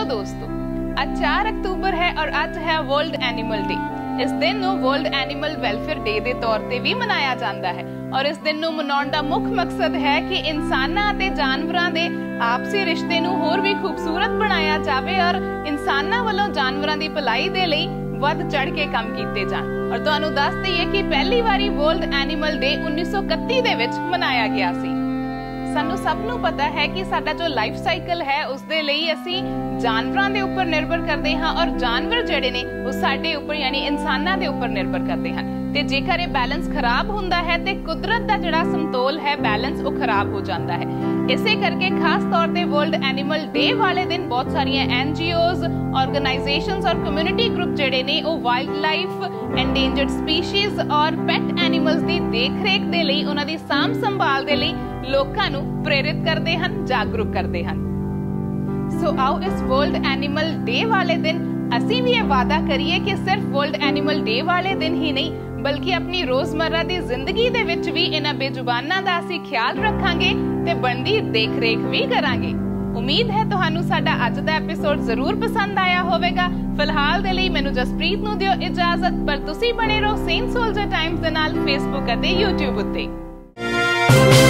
दोस्तों, आज 4 अक्तूबर है और ਅੱਜ ਹੈ वर्ल्ड एनिमल डे। इस दिन ਨੂੰ वर्ल्ड एनिमल वेलफेयर डे ਦੇ ਤੌਰ ਤੇ ਵੀ ਮਨਾਇਆ ਜਾਂਦਾ ਹੈ और इस दिन ਨੂੰ ਮਨਾਉਣ ਦਾ ਮੁੱਖ ਮਕਸਦ ਹੈ ਕਿ ਇਨਸਾਨਾਂ ਅਤੇ ਜਾਨਵਰਾਂ ਦੇ ਆਪਸੀ ਰਿਸ਼ਤੇ ਨੂੰ ਹੋਰ ਵੀ ਖੂਬਸੂਰਤ ਬਣਾਇਆ ਜਾਵੇ और ਇਨਸਾਨਾਂ ਵੱਲੋਂ ਜਾਨਵਰਾਂ ਦੀ ਭਲਾਈ ਦੇ ਲਈ ਵੱਧ ਚੜ ਕੇ ਕੰਮ ਕੀਤੇ ਜਾਣ। और ਤੁਹਾਨੂੰ ਦੱਸ ਦਈਏ ਕਿ ਪਹਿਲੀ ਵਾਰੀ वर्ल्ड एनिमल डे 1931 ਦੇ ਵਿੱਚ ਮਨਾਇਆ ਗਿਆ ਸੀ। ਸਾਨੂੰ ਸਭ ਨੂੰ ਪਤਾ ਹੈ ਕਿ ਸਾਡਾ ਜੋ ਲਾਈਫ ਸਾਈਕਲ ਹੈ ਉਸ ਦੇ ਲਈ ਅਸੀਂ ਜਾਨਵਰਾਂ ਦੇ ਉੱਪਰ ਨਿਰਭਰ ਕਰਦੇ ਹਾਂ और ਜਾਨਵਰ ਜਿਹੜੇ ਨੇ ਉਹ ਸਾਡੇ ਉੱਪਰ ਯਾਨੀ ਇਨਸਾਨਾਂ ਦੇ ਉੱਪਰ ਨਿਰਭਰ ਕਰਦੇ ਹਨ ਤੇ ਜੇਕਰ ਇਹ ਬੈਲੈਂਸ ਖਰਾਬ ਹੁੰਦਾ ਹੈ ਤੇ ਕੁਦਰਤ ਦਾ ਜਿਹੜਾ ਸਮਤੋਲ ਹੈ ਬੈਲੈਂਸ ਉਹ ਖਰਾਬ ਹੋ ਜਾਂਦਾ ਹੈ। ਇਸੇ ਕਰਕੇ ਖਾਸ ਤੌਰ ਤੇ ਵਰਲਡ ਐਨੀਮਲ ਡੇ ਵਾਲੇ ਦਿਨ ਬਹੁਤ ਸਾਰੀਆਂ ਐਨਜੀਓਜ਼ ਆਰਗੇਨਾਈਜੇਸ਼ਨਸ और ਕਮਿਊਨਿਟੀ ਗਰੁੱਪ ਜਿਹੜੇ ਨੇ ਉਹ ਵਾਈਲਡ ਲਾਈਫ ਐਂਡੇਂਜਰਡ ਸਪੀਸੀਜ਼ और ਪੈਟ ਐਨੀਮਲਸ ਦੀ ਦੇਖਰੇਖ ਦੇ ਲਈ ਉਹਨਾਂ ਦੀ ਸਾਂਭ ਸੰਭਾਲ ਦੇ ਲਈ ਲੋਕਾਂ ਨੂੰ ਪ੍ਰੇਰਿਤ ਕਰਦੇ ਹਨ, ਜਾਗਰੂਕ ਕਰਦੇ ਹਨ। ਸੋ ਆਓ ਇਸ ਵਰਲਡ ਐਨੀਮਲ ਡੇ ਵਾਲੇ ਦਿਨ ਅਸੀਂ ਵੀ ਇਹ ਵਾਅਦਾ ਕਰੀਏ ਕਿ ਸਿਰਫ ਵਰਲਡ ਐਨੀਮਲ ਡੇ ਵਾਲੇ ਦਿਨ ਹੀ ਨਹੀਂ ਬਲਕਿ ਆਪਣੀ ਰੋਜ਼ਮर्रा ਦੀ ਜ਼ਿੰਦਗੀ ਦੇ ਵਿੱਚ ਵੀ ਇਹਨਾਂ ਬੇਜ਼ੁਬਾਨਾਂ ਦਾ ਅਸੀਂ ਖਿਆਲ ਰੱਖਾਂਗੇ ਤੇ ਬਣਦੀ ਦੇਖਰੇਖ ਵੀ ਕਰਾਂਗੇ। ਉਮੀਦ ਹੈ ਤੁਹਾਨੂੰ ਸਾਡਾ ਅੱਜ ਦਾ ਐਪੀਸੋਡ ਜ਼ਰੂਰ ਪਸੰਦ ਆਇਆ ਹੋਵੇਗਾ। ਫਿਲਹਾਲ ਦੇ ਲਈ ਮੈਨੂੰ ਜਸਪ੍ਰੀਤ ਨੂੰ ਦਿਓ ਇਜਾਜ਼ਤ, ਪਰ ਤੁਸੀਂ ਬਣੇ ਰਹੋ ਸੇਂਟ ਸੋਲਜਰ ਟਾਈਮਸ ਦੇ ਨਾਲ ਫੇਸਬੁੱਕ ਅਤੇ YouTube ਉੱਤੇ।